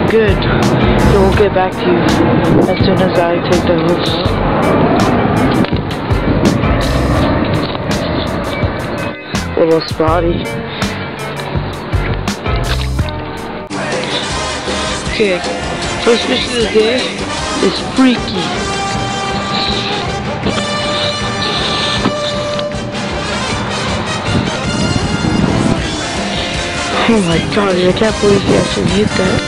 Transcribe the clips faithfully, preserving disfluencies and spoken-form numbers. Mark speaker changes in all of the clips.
Speaker 1: good. So we'll get back to you as soon as I take the hooks out. Little spotty. Okay, first fish of the day is Freaky. Oh my god, I can't believe he actually hit that.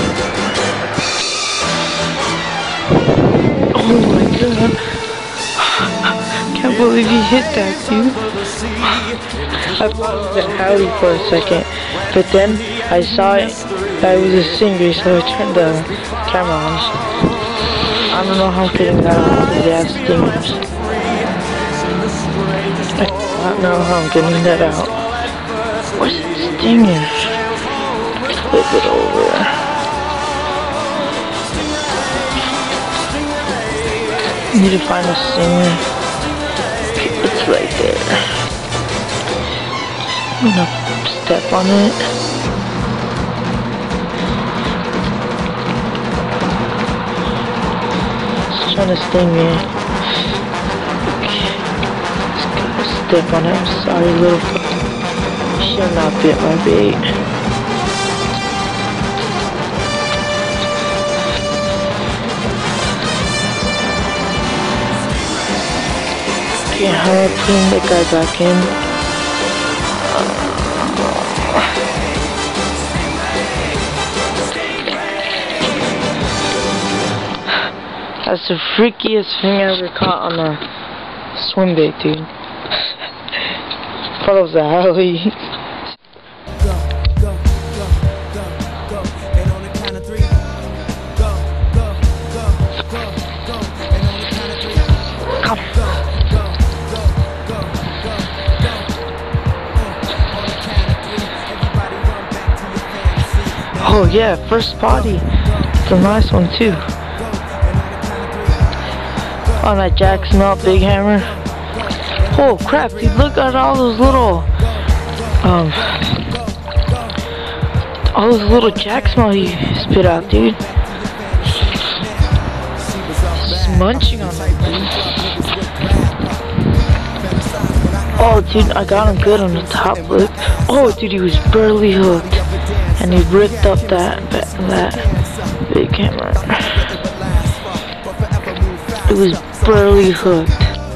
Speaker 1: Oh my god. Can't believe he hit that, dude. I thought it was a Howdy for a second, but then I saw it, that it was a Stingray, so I turned the camera on. I don't know how I'm getting that out because they have stingers. I don't know how I'm getting that out. Where's the stinger? Flip it over. I need to find a stinger. It's right there. I'm gonna step on it. It's trying to sting me. Okay. Just gotta step on it. I'm sorry, little foot. Should not bit my bait. Okay, how am I putting the guy back in? That's the freakiest thing I ever caught on a swim bait, dude. Thought it was a Howdy.
Speaker 2: Go, go, go, go, go, and on the count of three. Go, go, go, go, go, and on the count of three.
Speaker 1: Come.
Speaker 2: Go, go, go, go, go, go. On the count of three, everybody run back to your fantasy.
Speaker 1: Oh yeah, first spotty. It's a nice one too. On that Jack Smelt Big Hammer. Oh crap, dude, look at all those little um all those little Jack Smelt he spit out, dude. Just munching on that, dude. Oh dude, I got him good on the top lip. Oh dude, he was barely hooked. And he ripped up that that big hammer. It was barely hooked.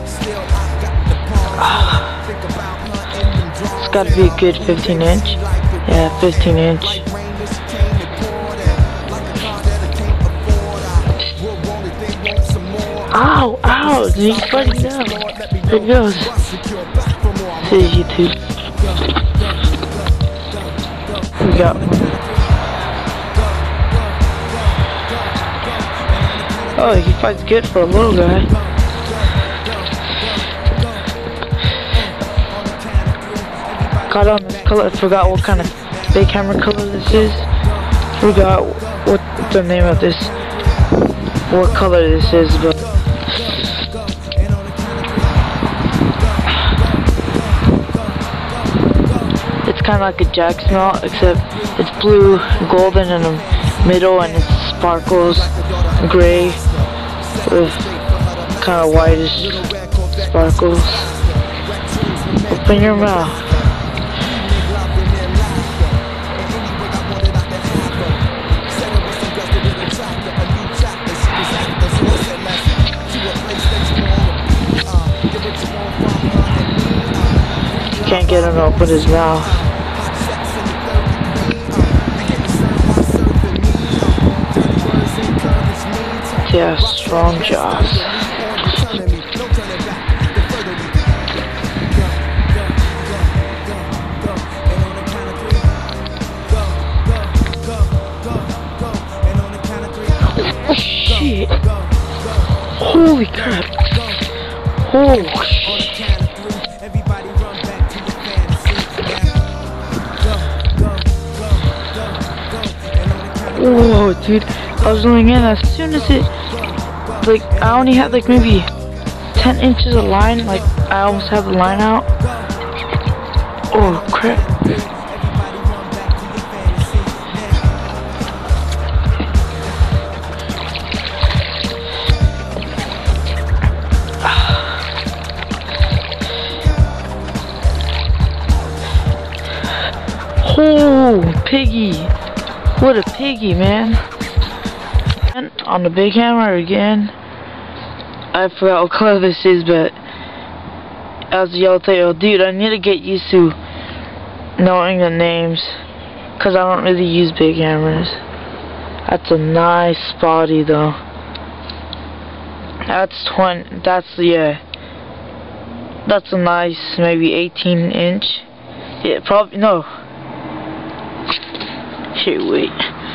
Speaker 1: Ah. It's gotta be a good fifteen inch. Yeah, fifteen inch. Ow, ow, he's fighting down. There he goes. This is YouTube. We got one. Oh, he fights good for a little guy. Got on this color. I forgot what kind of big hammer color this is. Forgot what the name of this, what color this is, but it's kind of like a Jack Smelt, except it's blue, golden in the middle, and it sparkles gray with kind of whitish sparkles. Open your mouth. Can't get him to open his mouth. Yeah, strong jaws. Oh shit! Holy crap! Oh shit! Whoa, dude! I was going in as soon as it. Like, I only had like maybe ten inches of line, like I almost have the line out. Oh crap. Oh, piggy. What a piggy, man. And on the big hammer again. I forgot what color this is, but as a yellowtail, dude, I need to get used to knowing the names, cause I don't really use big hammers. That's a nice body though. That's twenty. That's yeah. That's a nice, maybe eighteen inch. Yeah, probably no. Here, wait.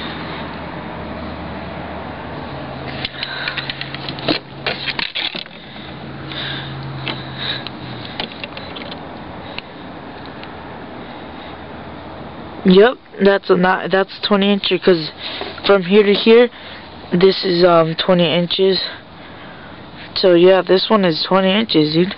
Speaker 1: Yep, that's a not that's twenty inch, because from here to here, this is um twenty inches. So yeah, this one is twenty inches, dude.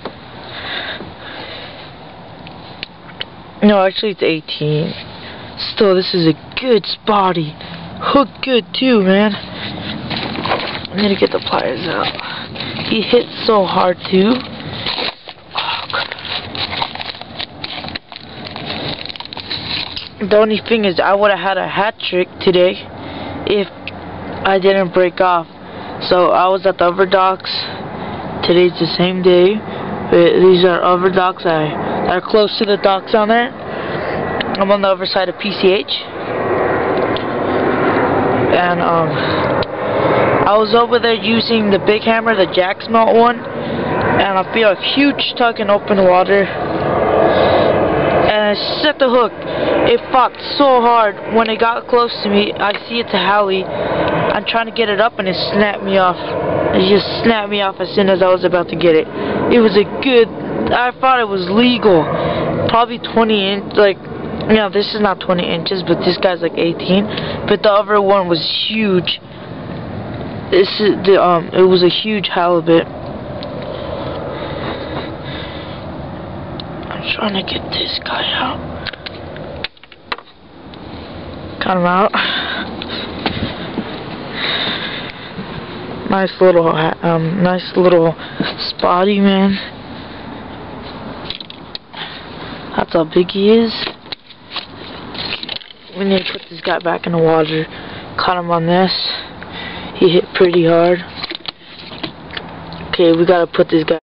Speaker 1: No, actually it's eighteen. Still, this is a good spotty. Hook good too, man. I need to get the pliers out. He hit so hard too. The only thing is, I would have had a hat trick today if I didn't break off. So I was at the other docks. Today's the same day, but these are other docks that are close to the docks on there. I'm on the other side of P C H, and um, I was over there using the big hammer, the jack smelt one, and I feel a huge tug in open water. And I set the hook. It fought so hard. When it got close to me, I see it's a Howley. I'm trying to get it up, and it snapped me off. It just snapped me off as soon as I was about to get it. It was a good. I thought it was legal. Probably twenty inch. Like, you know, this is not twenty inches, but this guy's like eighteen. But the other one was huge. This is the um. It was a huge halibut. Trying to get this guy out. Got him out. Nice little, um, nice little spotty, man. That's how big he is. We need to put this guy back in the water. Caught him on this. He hit pretty hard. Okay, we gotta put this guy.